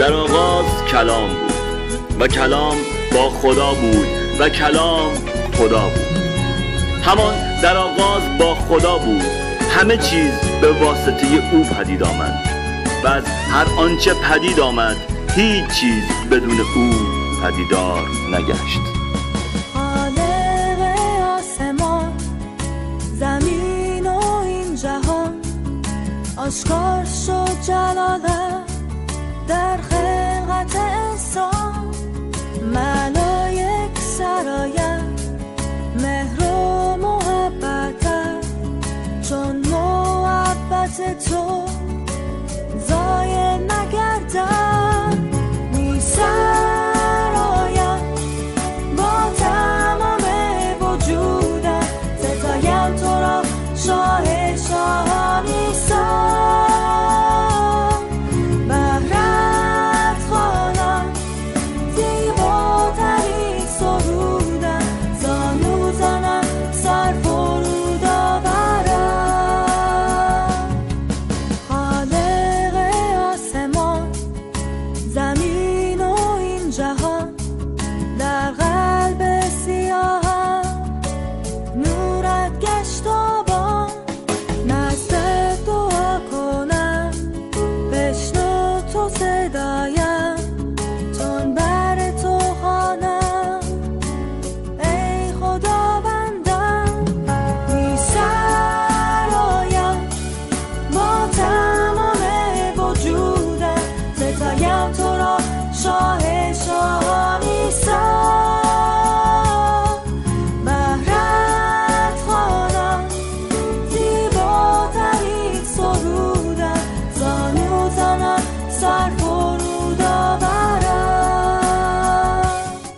در آغاز کلام بود و کلام با خدا بود و کلام خدا بود. همان در آغاز با خدا بود. همه چیز به واسطه او پدید آمد و از هر آنچه پدید آمد هیچ چیز بدون او پدیدار نگشت. خالق آسمان زمین و این جهان، آشکار شد جلالت در خلقت انسان. ملائک سرایند مهر و محبتت، چون محبت تو ضایع نگردد. می سرایم با تمام وجودم، ستایم تو را شاه شاهان عیسی. بهرت خوانم زیباترین سرودم، زانو زنم سر فرود آورم. خالق آسمان زمین و این جهان، در قلب سیاهم نورت گشت آبان. نزدت دعا کنم بشنو تو صدایم، چون بر تو خوانم ای خداوندم. می سرایم با تمام وجودم، ستایم تو را شاه شاهان عیسی. بهرت خوانم زیباترین سرودم، زانو زنم سر فرود آورم.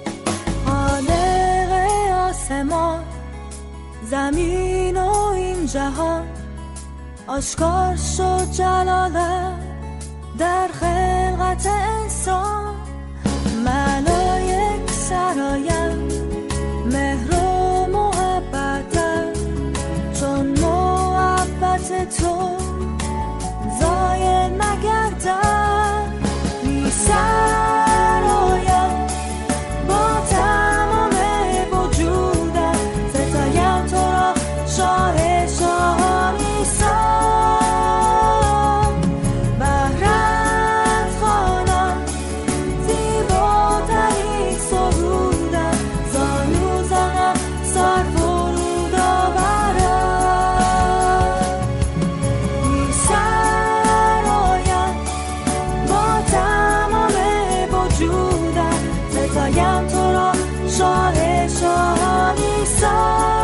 خالق آسمان زمین و این جهان، آشکار شد جلالت در خلقت انسان. ملائک سرایند مهر و محبتت، چون محبت تو ضایع نگردد. می سرایم با تمام وجودم، ستایم تو را شاه شاهان عیسی. بهرت خوانم زیباترین سرودم، زانو زنم سر فرود آورم. می سرایم با تمام وجودم، ستایم تو را شاه شاهان عیسی.